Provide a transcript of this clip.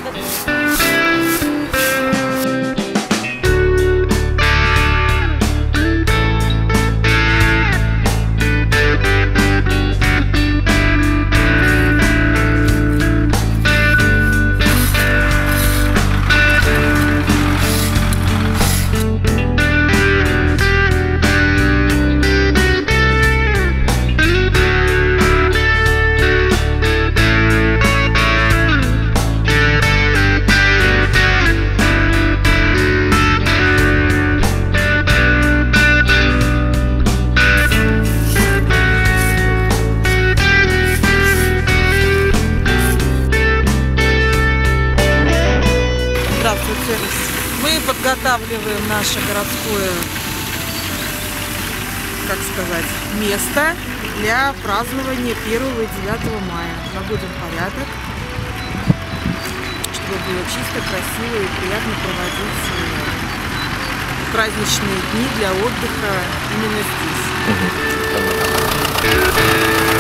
Мы подготавливаем наше городское, как сказать, место для празднования 1 и 9 мая. Наводим порядок, чтобы было чисто, красиво и приятно проводить праздничные дни для отдыха именно здесь.